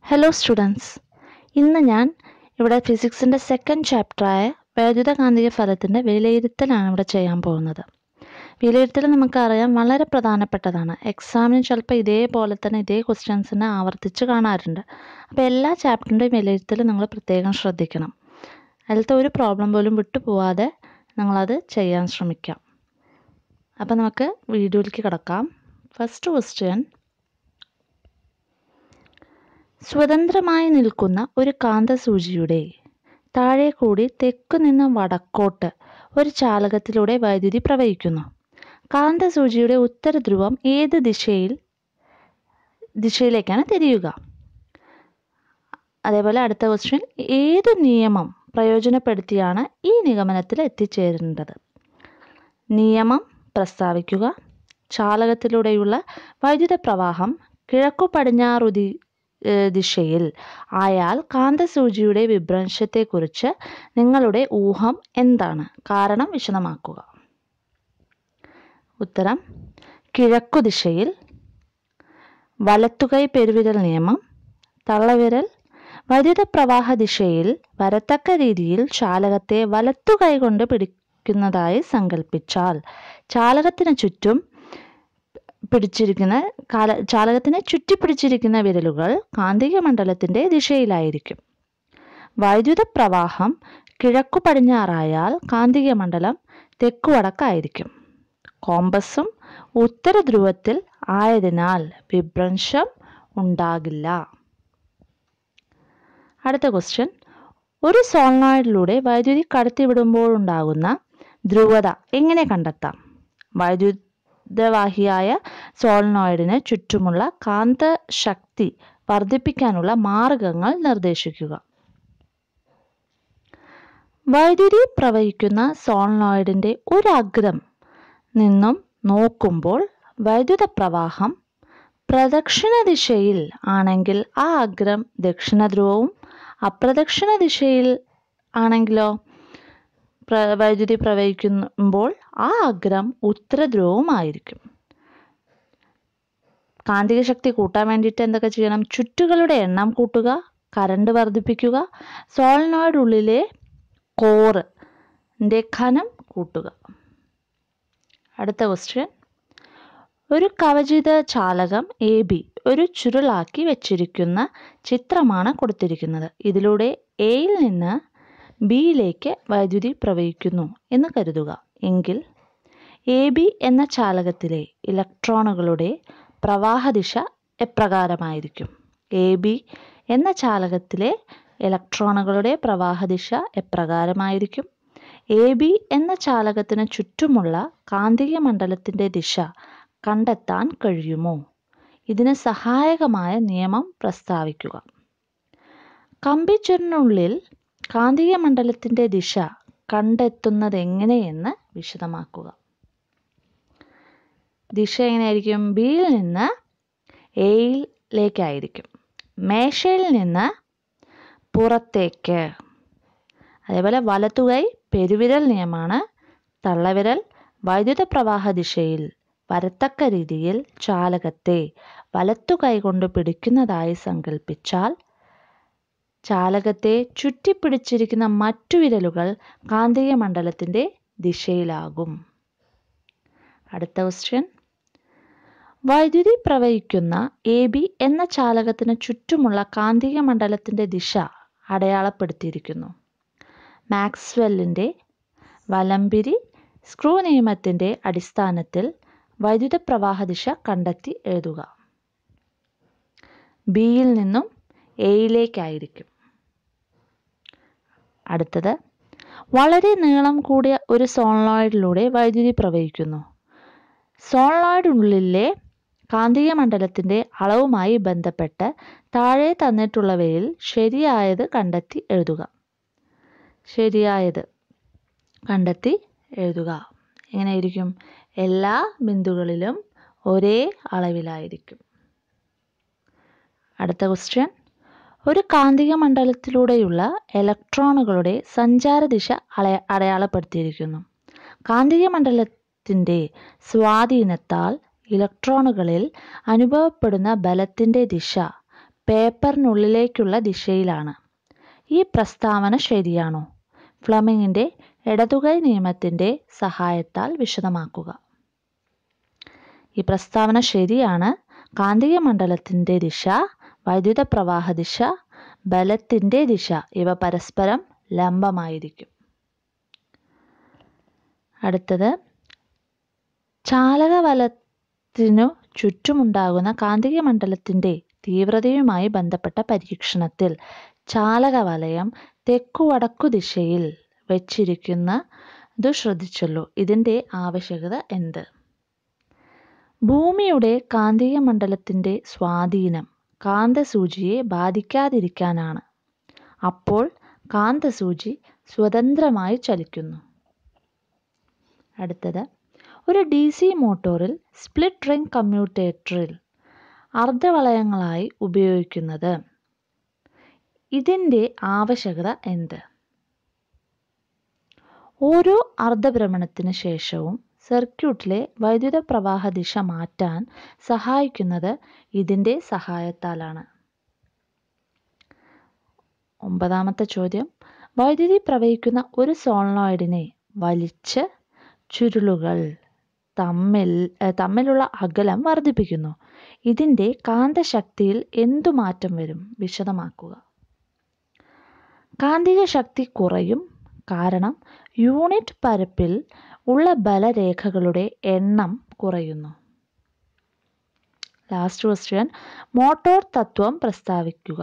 Hello students, ഇന്ന് ഞാൻ ഇവിടെ ഫിസിക്സിൻ്റെ സെക്കൻഡ് ചാപ്റ്ററായ വൈദ്യുതകാന്തിക ഫലത്തിൻ്റെ വിലയിരുത്തലാണ് ഇവിടെ ചെയ്യാൻ പോകുന്നത്. വിലയിരുത്തൽ നമുക്കറിയാം വളരെ പ്രധാനപ്പെട്ടതാണ്. എക്സാമിന് ചിലപ്പോൾ ഇതേപോലെ തന്നെ ഇതേ ക്വസ്റ്റ്യൻസിനെ ആവർത്തിച്ച് കാണാറുണ്ട്. അപ്പോൾ എല്ലാ ചാപ്റ്ററിൻ്റെയും വിലയിരുത്തൽ നിങ്ങൾ പ്രത്യേകം ശ്രദ്ധിക്കണം. അതിലത്തെ ഒരു പ്രോബ്ലം പോലും വിട്ടുപോവാതെ നിങ്ങളത് ചെയ്യാൻ ശ്രമിക്കാം. അപ്പോൾ നമുക്ക് വീഡിയോയിലേക്ക് കിടക്കാം. ഫസ്റ്റ് ക്വസ്റ്റ്യൻ: സ്വതന്ത്രമായി നിൽക്കുന്ന ഒരു കാന്തസൂചിയുടെ താഴെ കൂടി തെക്കു നിന്ന് വടക്കോട്ട് ഒരു ചാലകത്തിലൂടെ വൈദ്യുതി പ്രവഹിക്കുന്നു. കാന്തസൂചിയുടെ ഉത്തരധ്രുവം ഏത് ദിശയിലേക്കാണ് തിരിയുക? അതേപോലെ അടുത്ത ക്വസ്റ്റ്യൻ: ഏതു നിയമം പ്രയോജനപ്പെടുത്തിയാണ് ഈ നിഗമനത്തിൽ എത്തിച്ചേരേണ്ടത്? നിയമം പ്രസ്താവിക്കുക. ചാലകത്തിലൂടെയുള്ള വൈദ്യുത പ്രവാഹം കിഴക്കു പടിഞ്ഞാറു ദിശയിൽ ആയാൽ കാന്തസൂചിയുടെ വിഭ്രംശത്തെക്കുറിച്ച് നിങ്ങളുടെ ഊഹം എന്താണ്? കാരണം വിശദമാക്കുക. ഉത്തരം: കിഴക്കു ദിശയിൽ. വലത്തുകൈ പെരുവിരൽ നിയമം. തള്ളവിരൽ വൈദ്യുത പ്രവാഹ ദിശയിൽ വരത്തക്ക രീതിയിൽ ചാലകത്തെ വലത്തുകൈ കൊണ്ട് പിടിക്കുന്നതായി സങ്കല്പിച്ചാൽ ചാലകത്തിന് ചുറ്റിപ്പിടിച്ചിരിക്കുന്ന വിരലുകൾ കാന്തിക മണ്ഡലത്തിൻ്റെ ദിശയിലായിരിക്കും. വൈദ്യുത പ്രവാഹം കിഴക്കു പടിഞ്ഞാറായാൽ കാന്തിക മണ്ഡലം തെക്കു വടക്കായിരിക്കും. കോമ്പസും ഉത്തരധ്രുവത്തിൽ ആയതിനാൽ വിഭ്രംശം ഉണ്ടാകില്ല. അടുത്ത ക്വസ്റ്റ്യൻ: ഒരു സോളിനോയിഡിലൂടെ വൈദ്യുതി കടത്തിവിടുമ്പോഴുണ്ടാകുന്ന ധ്രുവത എങ്ങനെ കണ്ടെത്താം? വൈദ്യുതവാഹിയായ സോളിനോയിഡിന് ചുറ്റുമുള്ള കാന്തശക്തി വർദ്ധിപ്പിക്കാനുള്ള മാർഗങ്ങൾ നിർദ്ദേശിക്കുക. വൈദ്യുതി പ്രവഹിക്കുന്ന സോളിനോയിഡിൻ്റെ ഒരു അഗ്രം നിന്നും നോക്കുമ്പോൾ വൈദ്യുത പ്രവാഹം പ്രദക്ഷിണ ദിശയിൽ ആണെങ്കിൽ ആ അഗ്രം ദക്ഷിണ ധ്രുവവും, അപ്രദക്ഷിണ ദിശയിൽ ആണെങ്കിലോ വൈദ്യുതി പ്രവഹിക്കുമ്പോൾ ആ അഗ്രം ഉത്തരധ്രുവവുമായിരിക്കും. കാന്തിക ശക്തി കൂട്ടാൻ വേണ്ടിയിട്ട് എന്തൊക്കെ ചെയ്യണം? ചുറ്റുകളുടെ എണ്ണം കൂട്ടുക, കറണ്ട് വർദ്ധിപ്പിക്കുക, സോളിനോയിഡ് ഉള്ളിലെ കോറിൻ്റെ ഘനം കൂട്ടുക. അടുത്ത ക്വസ്റ്റ്യൻ: ഒരു കവചിത ചാലകം AB ഒരു ചുരുളാക്കി വെച്ചിരിക്കുന്ന ചിത്രമാണ് കൊടുത്തിരിക്കുന്നത്. ഇതിലൂടെ Aയിൽ നിന്ന് Bയിലേക്ക് വൈദ്യുതി പ്രവഹിക്കുന്നു എന്ന് കരുതുക. എങ്കിൽ AB എന്ന ചാലകത്തിലെ ഇലക്ട്രോണുകളുടെ പ്രവാഹദിശ എപ്രകാരമായിരിക്കും? AB എന്ന ചാലകത്തിലെ ഇലക്ട്രോണുകളുടെ പ്രവാഹദിശ എപ്രകാരമായിരിക്കും? AB എന്ന ചാലകത്തിന് ചുറ്റുമുള്ള കാന്തിക മണ്ഡലത്തിൻ്റെ ദിശ കണ്ടെത്താൻ കഴിയുമോ? ഇതിന് സഹായകമായ നിയമം പ്രസ്താവിക്കുക. കമ്പിച്ചുരുളിനുള്ളിൽ കാന്തിക മണ്ഡലത്തിൻ്റെ ദിശ കണ്ടെത്തുന്നതെങ്ങനെയെന്ന് വിശദമാക്കുക. ദിശ എങ്ങനെയായിരിക്കും? ബിയിൽ നിന്ന് എയിലേക്കായിരിക്കും. മേശയിൽ നിന്ന് പുറത്തേക്ക്. അതേപോലെ വലത്തുകൈ പെരുവിരൽ നിയമമാണ്. തള്ളവിരൽ വൈദ്യുത പ്രവാഹ ദിശയിൽ വരത്തക്ക രീതിയിൽ ചാലകത്തെ വലത്തുകൈ കൊണ്ട് പിടിക്കുന്നതായി സങ്കല്പിച്ചാൽ ചാലകത്തെ ചുറ്റിപ്പിടിച്ചിരിക്കുന്ന മറ്റു വിരലുകൾ കാന്തിക മണ്ഡലത്തിൻ്റെ ദിശയിലാകും. അടുത്ത ക്വസ്റ്റ്യൻ: വൈദ്യുതി പ്രവഹിക്കുന്ന AB എന്ന ചാലകത്തിന് ചുറ്റുമുള്ള കാന്തിക മണ്ഡലത്തിൻ്റെ ദിശ അടയാളപ്പെടുത്തിയിരിക്കുന്നു. മാക്സ്വെല്ലിൻ്റെ വലംപിരി സ്ക്രൂ നിയമത്തിൻ്റെ അടിസ്ഥാനത്തിൽ വൈദ്യുത പ്രവാഹ ദിശ കണ്ടെത്തി എഴുതുക. ബിയിൽ നിന്നും എയിലേക്കായിരിക്കും. അടുത്തത്: വളരെ നീളം കൂടിയ ഒരു സോളിനോയിഡിലൂടെ വൈദ്യുതി പ്രവഹിക്കുന്നു. സോളിനോയിഡിനുള്ളിലെ കാന്തിക മണ്ഡലത്തിൻ്റെ അളവുമായി ബന്ധപ്പെട്ട് താഴെ തന്നിട്ടുള്ളവയിൽ ശരിയായത് കണ്ടെത്തി എഴുതുക. ശരിയായത് കണ്ടെത്തി എഴുതുക. എങ്ങനെയായിരിക്കും? എല്ലാ ബിന്ദുകളിലും ഒരേ അളവിലായിരിക്കും. അടുത്ത ക്വസ്റ്റ്യൻ: ഒരു കാന്തിക മണ്ഡലത്തിലൂടെയുള്ള ഇലക്ട്രോണുകളുടെ സഞ്ചാരദിശ അടയാളപ്പെടുത്തിയിരിക്കുന്നു. കാന്തിക മണ്ഡലത്തിൻ്റെ സ്വാധീനത്താൽ ഇലക്ട്രോണുകളിൽ അനുഭവപ്പെടുന്ന ബലത്തിൻ്റെ ദിശ പേപ്പറിനുള്ളിലേക്കുള്ള ദിശയിലാണ്. ഈ പ്രസ്താവന ശരിയാണോ? ഫ്ലെമിങ്ങിൻ്റെ ഇടതുകൈ നിയമത്തിൻ്റെ സഹായത്താൽ വിശദമാക്കുക. ഈ പ്രസ്താവന ശരിയാണ്. കാന്തിക മണ്ഡലത്തിൻ്റെ ദിശ, വൈദ്യുത പ്രവാഹ ദിശ, ബലത്തിൻ്റെ ദിശ ഇവ പരസ്പരം ലംബമായിരിക്കും. അടുത്തത്, ചാലകവലത്തിനു ചുറ്റുമുണ്ടാകുന്ന കാന്തിക മണ്ഡലത്തിൻ്റെ തീവ്രതയുമായി ബന്ധപ്പെട്ട പരീക്ഷണത്തിൽ ചാലകവലയം തെക്കുവടക്കു ദിശയിൽ വച്ചിരിക്കുന്നതു ശ്രദ്ധിച്ചല്ലോ. ഇതിൻ്റെ ആവശ്യകത എന്ത്? ഭൂമിയുടെ കാന്തിക മണ്ഡലത്തിൻ്റെ സ്വാധീനം കാന്തസൂചിയെ ബാധിക്കാതിരിക്കാനാണ്. അപ്പോൾ കാന്തസൂചി സ്വതന്ത്രമായി ചലിക്കുന്നു. അടുത്തത്, ഒരു DC മോട്ടോറിൽ സ്പ്ലിറ്റ് റിംഗ് കമ്മ്യൂട്ടേറ്ററിൽ അർദ്ധവളയങ്ങളായി ഉപയോഗിക്കുന്നത്. ഇതിൻ്റെ ആവശ്യകത എന്ത്? ഓരോ അർദ്ധഭ്രമണത്തിന് ശേഷവും സർക്യൂട്ടിലെ വൈദ്യുത പ്രവാഹ ദിശ മാറ്റാൻ സഹായിക്കുന്നത് ഇതിൻ്റെ സഹായത്താലാണ്. 9ാമത്തെ ചോദ്യം, വൈദ്യുതി പ്രവഹിക്കുന്ന ഒരു സോളിനോയിഡിനെ വലിച്ച് ചുരുളുകൾ തമ്മിലുള്ള അകലം വർദ്ധിപ്പിക്കുന്നു. ഇതിൻ്റെ കാന്തശക്തിയിൽ എന്തു മാറ്റം വരും? വിശദമാക്കുക. കാന്തിക ശക്തി കുറയും. കാരണം യൂണിറ്റ് പരപ്പിൽ ഉള്ള ബലരേഖകളുടെ എണ്ണം കുറയുന്നു. ലാസ്റ്റ് ക്വസ്റ്റ്യൻ, മോട്ടോർ തത്വം പ്രസ്താവിക്കുക.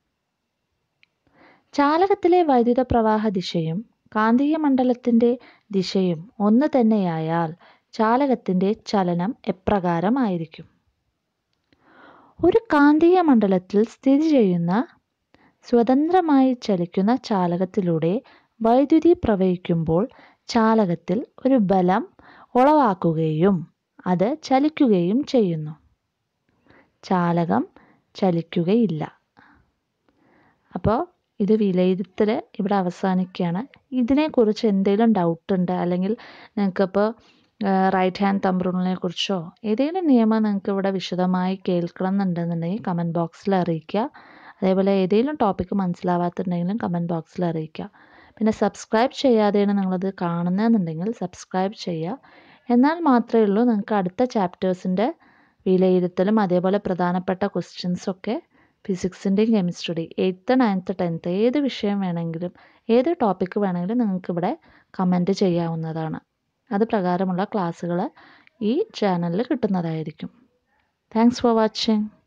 ചാലകത്തിലെ വൈദ്യുത പ്രവാഹ ദിശയും കാന്തിക മണ്ഡലത്തിൻ്റെ ദിശയും ഒന്ന് തന്നെയായാൽ ചാലകത്തിൻ്റെ ചലനം എപ്രകാരമായിരിക്കും? ഒരു കാന്തിക മണ്ഡലത്തിൽ സ്ഥിതി ചെയ്യുന്ന സ്വതന്ത്രമായി ചലിക്കുന്ന ചാലകത്തിലൂടെ വൈദ്യുതി പ്രവഹിക്കുമ്പോൾ ചാലകത്തിൽ ഒരു ബലം ഉളവാക്കുകയും അത് ചലിക്കുകയും ചെയ്യുന്നു. ചാലകം ചലിക്കുകയില്ല. അപ്പോൾ ഇത് വിലയിരുത്തൽ ഇവിടെ അവസാനിക്കുകയാണ്. ഇതിനെക്കുറിച്ച് എന്തെങ്കിലും ഡൗട്ട് ഉണ്ട്, അല്ലെങ്കിൽ നിങ്ങൾക്കിപ്പോൾ റൈറ്റ് ഹാൻഡ് തമ്പ് റൂളിനെ കുറിച്ചോ ഏതെങ്കിലും നിയമം നിങ്ങൾക്ക് ഇവിടെ വിശദമായി കേൾക്കണം എന്നുണ്ടെന്നുണ്ടെങ്കിൽ കമൻറ്റ് ബോക്സിൽ അറിയിക്കുക. അതേപോലെ ഏതെങ്കിലും ടോപ്പിക്ക് മനസ്സിലാവാത്തുണ്ടെങ്കിലും കമൻറ്റ് ബോക്സിൽ അറിയിക്കുക. പിന്നെ സബ്സ്ക്രൈബ് ചെയ്യാതെയാണ് നിങ്ങളത് കാണുന്നതെന്നുണ്ടെങ്കിൽ സബ്സ്ക്രൈബ് ചെയ്യുക. എന്നാൽ മാത്രമേ ഉള്ളൂ നിങ്ങൾക്ക് അടുത്ത ചാപ്റ്റേഴ്സിൻ്റെ വിലയിരുത്തലും അതേപോലെ പ്രധാനപ്പെട്ട ക്വസ്റ്റ്യൻസൊക്കെ ഫിസിക്സിൻ്റെയും കെമിസ്ട്രിയുടെയും 8th 9th 10th ഏത് വിഷയം വേണമെങ്കിലും ഏത് ടോപ്പിക്ക് വേണമെങ്കിലും നിങ്ങൾക്കിവിടെ കമൻറ്റ് ചെയ്യാവുന്നതാണ്. അത് പ്രകാരമുള്ള ക്ലാസ്സുകൾ ഈ ചാനലിൽ കിട്ടുന്നതായിരിക്കും. Thanks for watching.